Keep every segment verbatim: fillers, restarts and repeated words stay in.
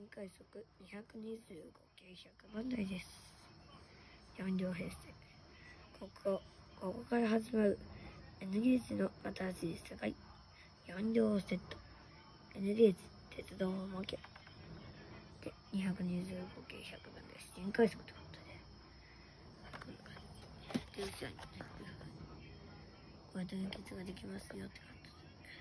新快速にひゃくにじゅうごけいひゃくばんだいです。よんりょうへいせい。ここ、ここから始まる エヌゲージの新しい世界。よんりょうセット。エヌゲージ鉄道模型。で、にひゃくにじゅうごけいひゃくばんだい新快速ということで。こんな感じ。電車にね、こうやって連結ができますよって感じ。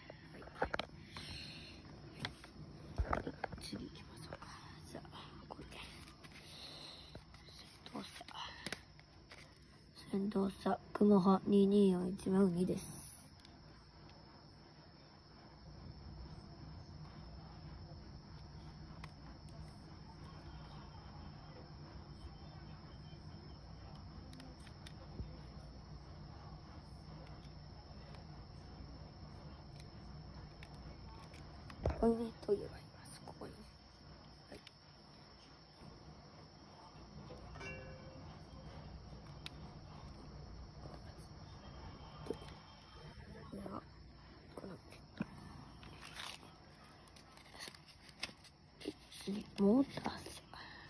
はい。次行きましょうか。じゃあ、これで。先頭車。先頭車、雲波にによんいちまるにです。ここにね、トイレがあります。ここにね。はい。で、これは、このペット。次、モーター車。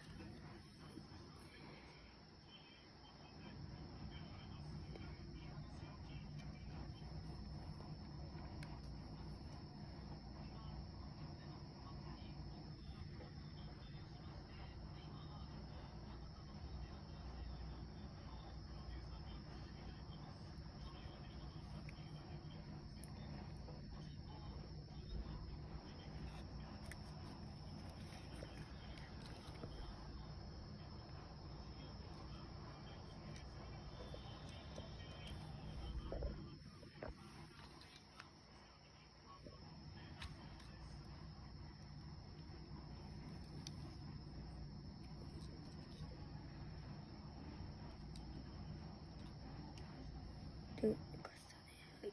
で、かしたね。はい。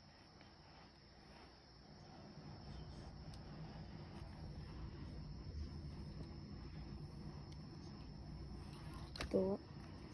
あとは、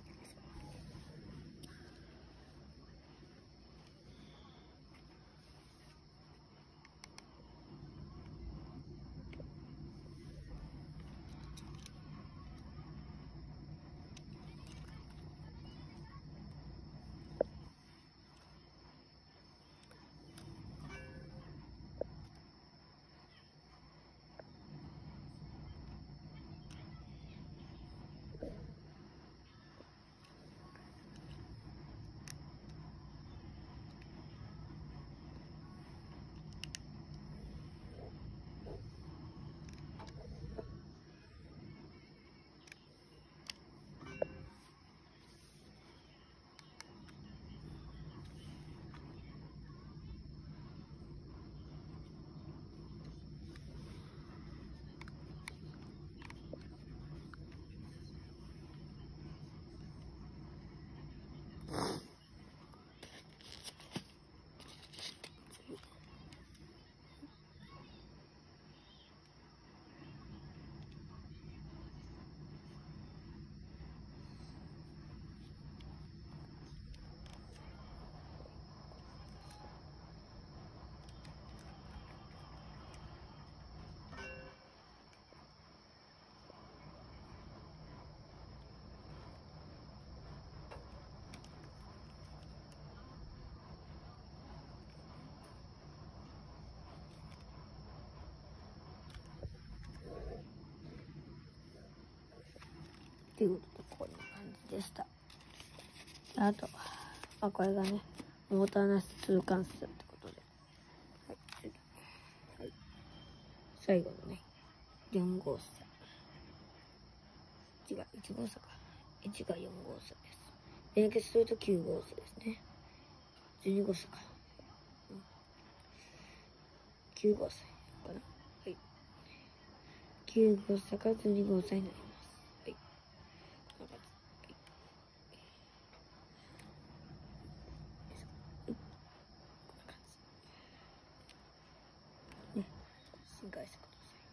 ということで、こんな感じでした。あと、まあ、これがね、モーターなし通関数ってことで。はい、次。はい。最後のね、よんごうさ。いちがいちごうさか。いちがよんごうさです。連結するときゅうごうさですね。じゅうにごうさか。うん、きゅうごうさかな。はい。きゅうごうさからじゅうにごうさになります。はい。こんな感じ。ね、新快速ください。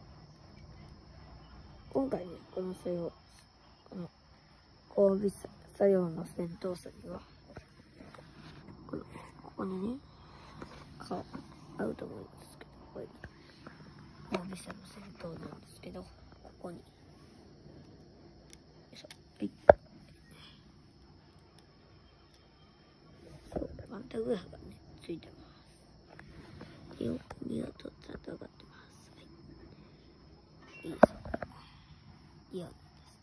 今回ね、このそれを、この、神戸車、 作用の先頭車には、これ、ここにね、顔、合うと思うんですけど、これ、装備車の先頭なんですけど、ここに、よいしょ、はい。そう、パンタグラフがね、ついてます。よく見るとちゃんと上がってます。はい。いいですよ。いや。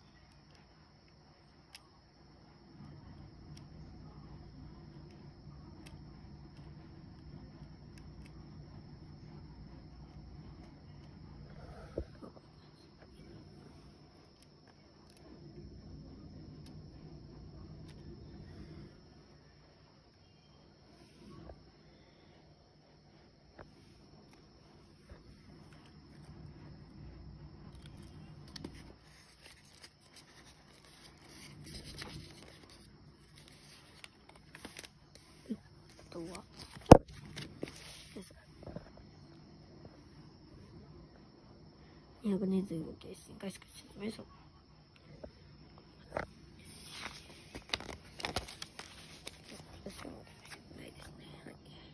あとは、にひゃくにじゅうご系新快速説明書。ないですね。はい。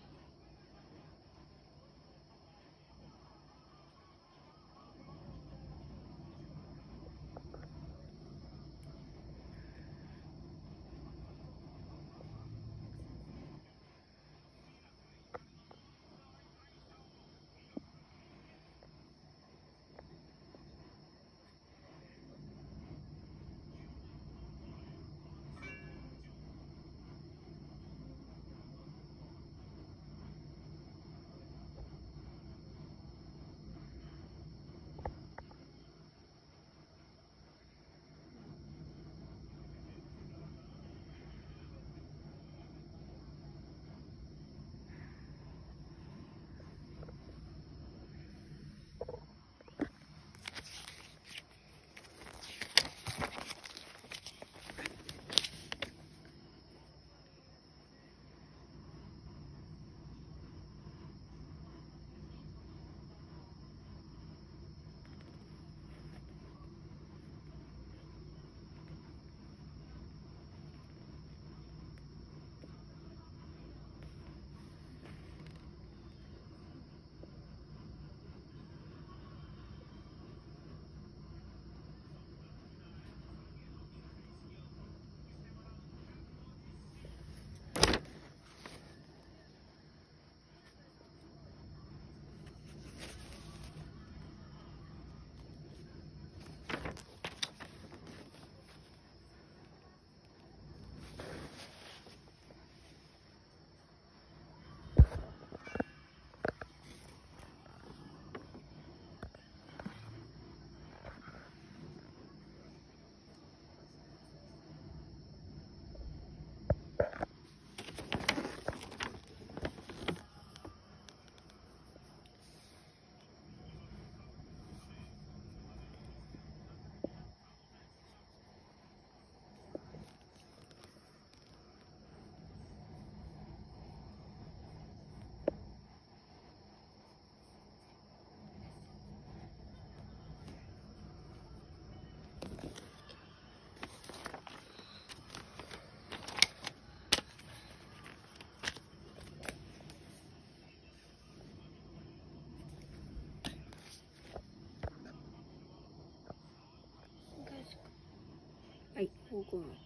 はい、方向幕。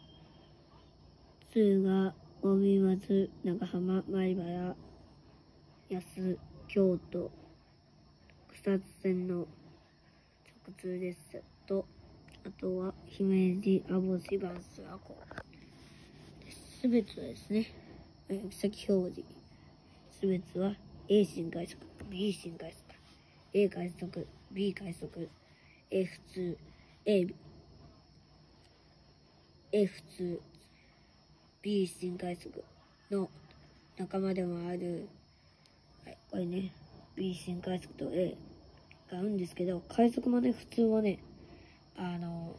敦賀、近江松、長浜、米原、安、京都、草津線の直通列車と、あとは姫路、網干、伴須、赤穂。すべてはですね、行き先表示。すべては A 新快速、B 新快速、A 快速、B 快速、A 普通、A、A 普通、B 新快速の仲間でもある、はい、これね、B 新快速と A があるんですけど、快速もね、普通はね、あの、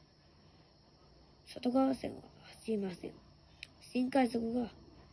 外側線は走りません。新快速が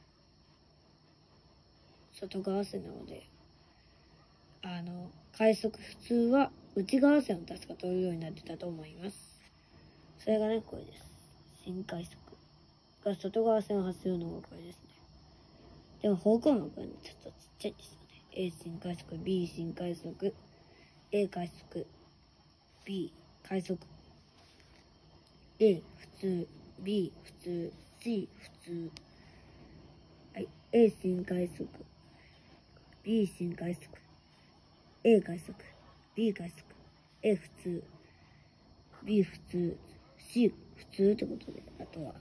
外側線なので、あの、快速普通は内側線を確か取るようになってたと思います。それがね、これです。 新快速が外側線を走るのがこれですね。でも方向幕がね、ちょっとちっちゃいんですよね。A 新快速、B 新快速、A 快速、B 快速、A 普通、B 普通、C 普通。はい。A 新快速、B 新快速、A 快速、B 快速、A 普通、B 普通、C 普通ってことで、あとは、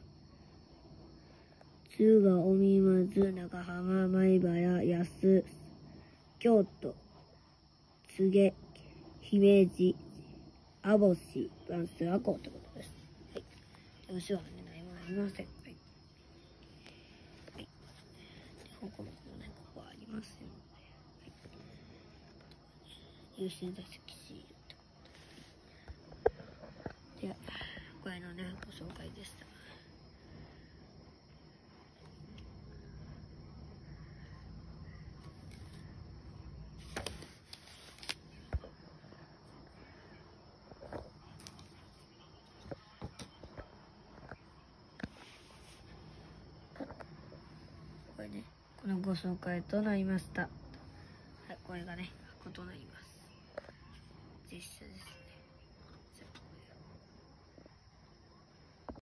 津賀、小見松、長浜、米原、安、京都、柘植、姫路、網干、バンス、赤穂ってことです。はい。で、後ろはね、何もありません。はい。はい。で、方向幕もね、ここはありませんので、はい。優先座席シールってことで。では、これのね、ご紹介でした。これね、このご紹介となりました。はい、これがね、箱となります。実写です。